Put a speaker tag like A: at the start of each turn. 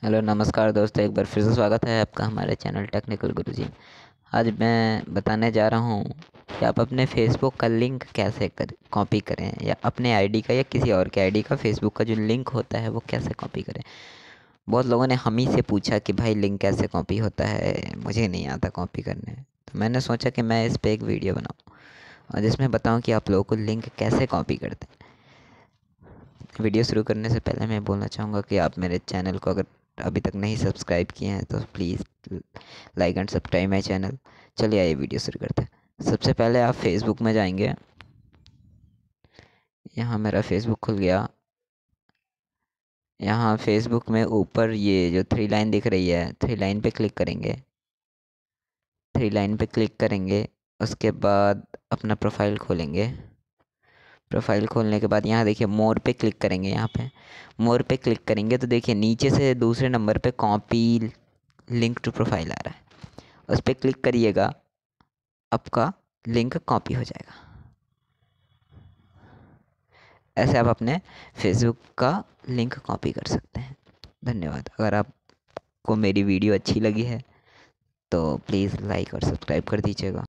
A: Hello नमस्कार दोस्तों, एक बार फिर से स्वागत है आपका हमारे चैनल टेक्निकल गुरुजी। आज मैं बताने जा रहा हूँ कि आप अपने फेसबुक का लिंक कैसे कॉपी करें, या अपने आईडी का या किसी और के आईडी का फेसबुक का जो लिंक होता है वो कैसे कॉपी करें। बहुत लोगों ने हम ही से पूछा कि भाई लिंक कैसे कॉपी होता है, मुझे नहीं आता कॉपी करने। तो मैंने सोचा कि मैं इस पर एक वीडियो बनाऊँ और जिसमें बताऊँ कि आप लोगों को लिंक कैसे कॉपी करते हैं। वीडियो शुरू करने से पहले मैं बोलना चाहूँगा कि आप मेरे चैनल को अगर अभी तक नहीं सब्सक्राइब किए हैं तो please like and subscribe my channel. चलिए आइए वीडियो शुरू करते हैं। सबसे पहले आप फेसबुक में जाएंगे। यहाँ मेरा फेसबुक खुल गया। यहाँ फेसबुक में ऊपर ये जो थ्री लाइन दिख रही है, थ्री लाइन पे क्लिक करेंगे। थ्री लाइन पे क्लिक करेंगे, उसके बाद अपना प्रोफाइल खोलेंगे। प्रोफाइल खोलने के बाद यहाँ देखिए मोर पे क्लिक करेंगे। यहाँ पे मोर पे क्लिक करेंगे तो देखिए नीचे से दूसरे नंबर पे कॉपी लिंक टू प्रोफाइल आ रहा है, उस पर क्लिक करिएगा। आपका लिंक कॉपी हो जाएगा। ऐसे आप अपने फेसबुक का लिंक कॉपी कर सकते हैं। धन्यवाद। अगर आपको मेरी वीडियो अच्छी लगी है तो प्लीज़ लाइक और सब्सक्राइब कर दीजिएगा।